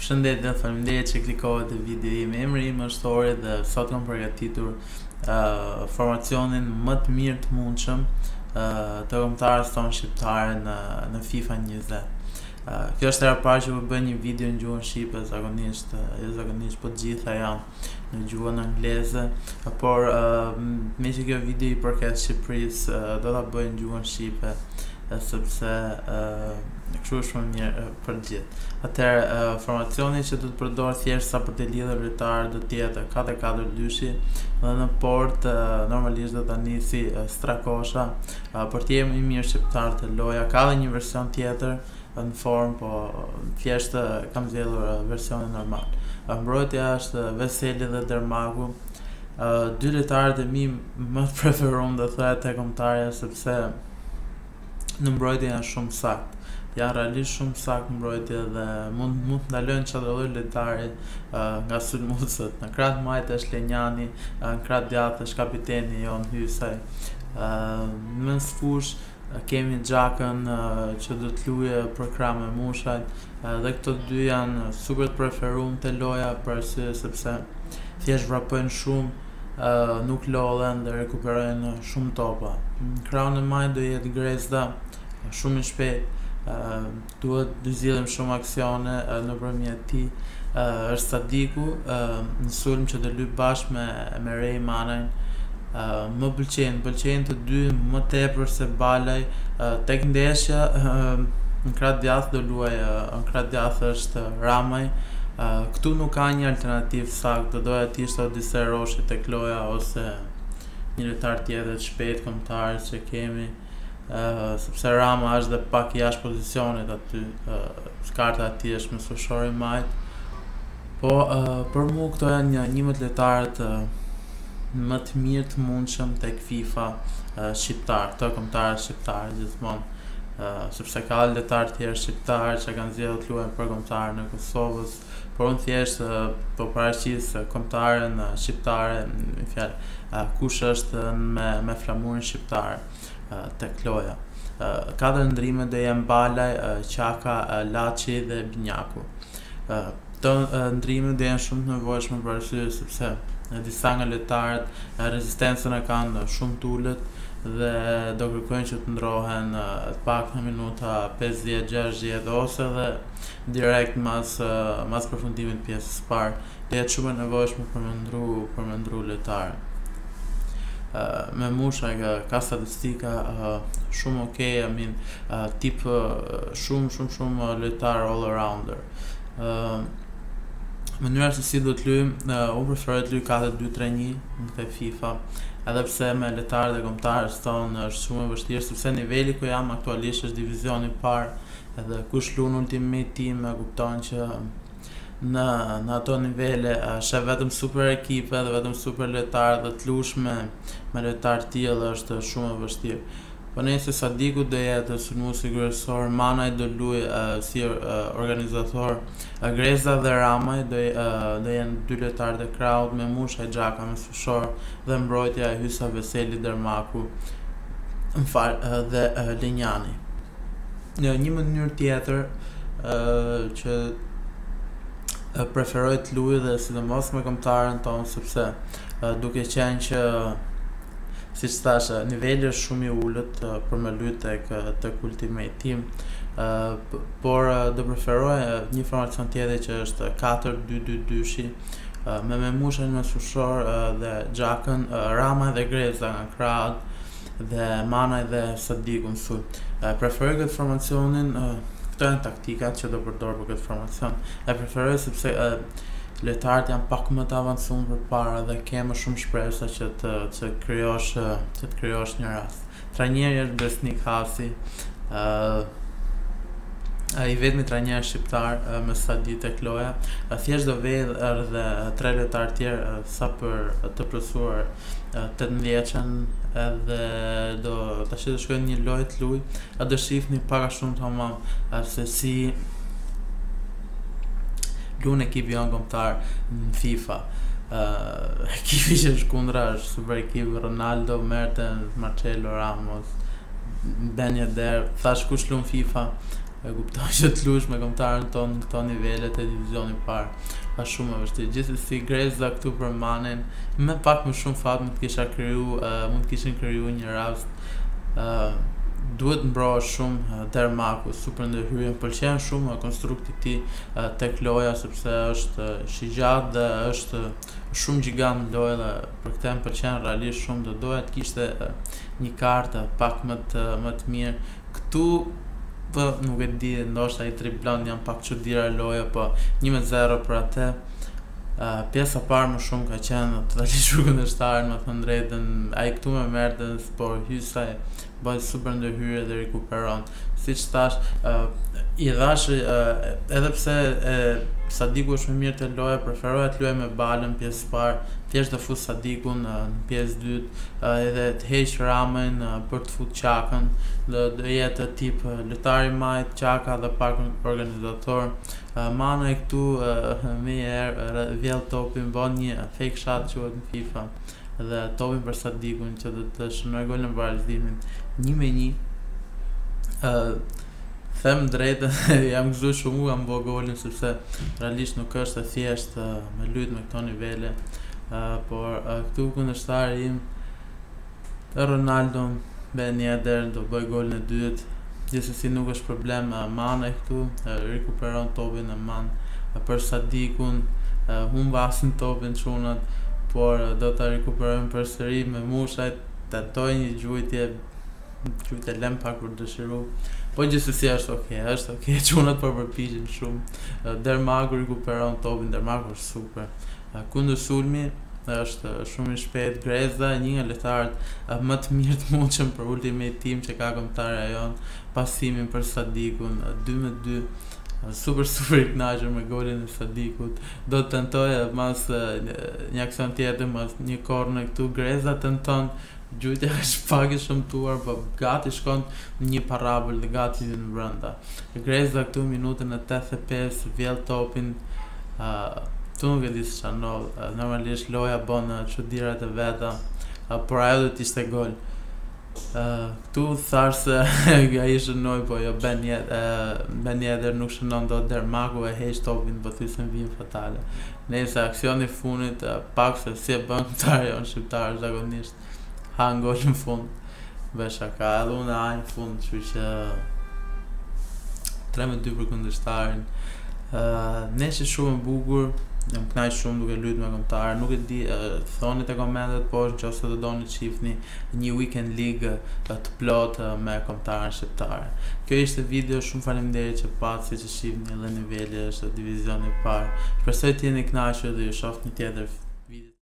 Përshëndetje, faleminderit që klikove te video im. Emri im është Ori dhe sot kam përgatitur formacionin më të mirë të mundshëm të kombëtarës tonë shqiptare në FIFA 20. Kjo është hera e parë që po bëj një video në gjuhën shqipe, zakonisht po të gjitha janë në gjuhën angleze, por me që kjo video i përket Shqipërisë, do ta bëj në gjuhën shqipe sepse kështu është më mirë për gjithë. Atëherë, formacioni që do të përdor thjesht sa për të lidhur lojtarë do të jetë 4-4-2 dhe në port normalisht do ta nisi Strakosha. Portieri më i mirë shqiptar të loja ka edhe një version tjetër në formë, po thjesht kam zgjedhur versionin normal. Mbrojtja është Veseli dhe Dermaku. Dy lojtarët e mi më të preferuar do thoya tek kombëtarja sepse në mbrojtje janë shumë sakt. Janë realisht shumë sakt mbrojtje dhe mund të ndalojnë çdo lloj lojtari nga sulmuesët. Në krah të majt është Lenjani, në krah djathtë është kapiteni Jon Hysaj. Në fush kemi Xhakën që do të luajë për krah me Mushajt, dhe këto dy janë super të preferuar te loja për arsye sepse thjesht vrapojnë shumë, nuk lodhen dhe rekuperojnë shumë topa. Në krahun e majt do jetë Grezda, shumë i shpejt, duhet të zgjidhim shumë aksione nëpërmjet tij. Është Sadiku në sulm që do luaj bashkë me Rej Manajn. Më pëlqejnë të dy më tepër se Balaj. Tek ndeshja në krah djathtë do luaj, në krah djathtë është Ramaj. Këtu nuk ka një alternativë saktë, do doja të ishte Odisej Roshi tek loja ose një lojtar tjetër të shpejt kombëtar që kemi, sepse Rama është dhe pak jashtë pozicionit aty, karta e tij është me fushor i majt. Po për mua këto janë një më të lojtarët më të mirë të mundshëm tek FIFA shqiptar, këto kombëtarë shqiptarë gjithmonë. Sepse ka lojtarë tjerë shqiptarë që kanë zgjedhur të luajnë për kombëtarën e Kosovës, por unë thjesht po paraqis kombëtaren shqiptare, në fjalë kush është me flamurin shqiptar tek loja. 4 ndrime do jenë Balaj, Qaka, Laçi dhe Binjaku. Këto ndrime do jenë shumë të nevojshme për arsye sepse disa nga lojtarët rezistencën e kanë shumë të ulët dhe do kërkojnë që të ndrohen pak në minuta 50-60 ose dhe direkt mas përfundimit pjesës së parë. Do jetë shumë e nevojshme për me ndru lojtarë. Me Mushaj ka statistika shumë okay, tip shumë lojtar all arounder. Mënyra se si do të luajm, unë preferoj të luaj 4-2-3-1 në FIFA, edhe pse me lojtarët e kombëtarës tonë është shumë e vështirë sepse niveli ku jam aktualisht është divizioni i parë, edhe kush luan Ultimate Team e kupton që në ato nivele është vetëm super ekipe dhe vetëm super lojtarë, dhe të luash me lojtarë të tillë është shumë e vështirë. Po nëse Sadiku do jetë sulmuesi kryesor, Manaj do luajë si organizator, Greza dhe Ramaj do jenë dy lojtarë të krahut, me Mushaj, Xhaka me fushor dhe mbrojtja e Hysa, Veseli, Dermaku dhe Lenjani. Një mënyrë tjetër që preferoj të luaj dhe sidomos me kombëtarën tonë sepse duke qenë që siç thash, niveli është shumë i ulët për me luajë tek Ultimate Team, por do preferoj një formacion tjetër që është 4-2-2-2, me Mushën me fushor dhe Xhakën, Rama dhe Greza nga krahët dhe Manaj dhe Sadiku në sulm. Preferoj këtë formacionin, këto janë taktikat që do përdor për këtë formacion. E preferoj sepse lojtarët janë pak më të avancuar përpara dhe ke më shumë shpresa që të krijosh një rast. Trajneri është Besnik Hasi, i vetmi trajner shqiptar me stadi tek loja. Thjesht do vej edhe 3 lojtarë tjerë sa për të plotësuar 18 vjeçën, edhe tash do shkojnë një lojë të luaj, a do shihni pak a shumë tamam se si luan ekipi janë kombëtar në FIFA. Ekipi që është kundra është super ekip, Ronaldo, Mertens, Marcelo Ramos, Ben Yedder, thash kush luan FIFA, e kupton që të lush me kombëtarën tonë në këto nivelet e divizionit parë është shumë e vështirë. Gjithsesi Greza këtu për Manin me pak më shumë fat mund të kishin kriju një rast. Duhet mbrohesh shumë Dermaku, super ndërhyrje, më pëlqen shumë konstrukti i tij tek loja sepse është shigjatë dhe është shumë gjigant në lojë dhe për këtë më pëlqen realisht shumë, do doja të kishte një kartë pak më të mirë. Këtu nuk e di, ndoshta i triplon janë pak çuditëra loja, po 1-0 për atë. Pjesa parë më shumë ka qenë totalisht kundërshtar, më thënë drejtën, ai këtu më merrte, por Hysaj bëj super ndërhyrje dhe rikuperon. Siç thash, i dhash edhe pse Sadiku është më mirë te loja, preferoja të luaj me balën pjesë parë, thjesht të fut Sadikun në pjesë dytë, edhe të heq Ramën për të fut Çakën, do jetë tip lojtari majt, Çaka dhe pak organizator. Mana e këtu me herë vjell topin, bën një fake shot quhet në FIFA dhe topin për Sadikun që do të shënoj golin në barazimin 1-1. Them drejtën, jam gëzuar shumë kam bë golin sepse realisht nuk është e thjeshtë me lut me këto nivele, por këtu kundërshtari im Ronaldo Ben Yedder do bëj golin e dytë. Gjithsesi nuk është problem, Mana këtu rikuperon topin e Man për Sadikun, humbasin topin çunat, por do ta rikuperojmë përsëri me mushajt, tetoj një gjujtje lem pak për dëshiru, po gjithsesi është okay, çunat po përpiqen shumë. Dermaku rikuperon topin, Dermaku është super. Kundër sulmi është shumë i shpejt. Greza, një nga lojtarët më të mirë të mundshëm për Ultimate Team që ka kombëtarja jon, pasimin për Sadikun 2-2. Super i kënaqur me golin e Sadikut. Do të tentoja mas një aksion tjetër, mas një korner këtu. Greza tenton, gjujtja është pak e shëmtuar, po gati shkon në një parabol dhe gati në brenda. Greza këtu minutën e 85 vjell topin. Tu nuk e di se çfarë ndodh, normalisht loja bën çudirat e veta, por ajo do të ishte gol. Këtu thash se ai shënoi, po jo Ben Yedder nuk shënon dot, Dermaku e heq topin, po thjesht vjen fatale. Nëse aksioni i fundit pak se si e bën këtar janë shqiptar zakonisht han gol në fund. Besha ka edhe unë ai në fund, kështu që 3-2 për kundërshtarin. Neshi shumë e bukur, jam kënaq shumë duke luajtur me kombëtar. Nuk e di, thoni te komentet poshtë nëse do doni të shihni një weekend league të plot me kombëtarën shqiptar. Kjo ishte video, shumë faleminderit që patni që shihni edhe niveli është divizioni i parë. Shpresoj të jeni kënaqur dhe ju shoh një tjetër